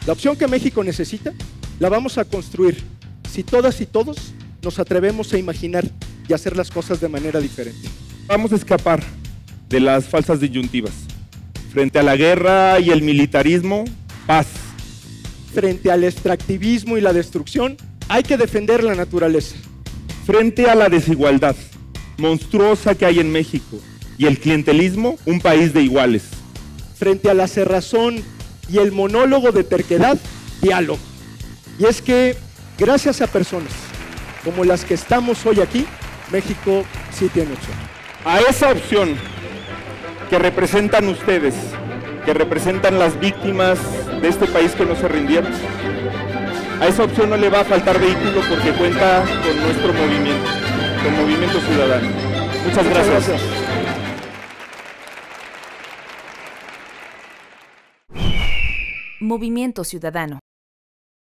La opción que México necesita la vamos a construir si todas y todos nos atrevemos a imaginar y hacer las cosas de manera diferente. Vamos a escapar de las falsas disyuntivas. Frente a la guerra y el militarismo, paz. Frente al extractivismo y la destrucción, hay que defender la naturaleza. Frente a la desigualdad monstruosa que hay en México y el clientelismo, un país de iguales. Frente a la cerrazón y el monólogo de terquedad, diálogo. Y es que, gracias a personas como las que estamos hoy aquí, México sí tiene opción. A esa opción que representan ustedes, que representan las víctimas de este país que no se rindieron, a esa opción no le va a faltar vehículo porque cuenta con nuestro movimiento, con Movimiento Ciudadano. Muchas gracias. Movimiento Ciudadano.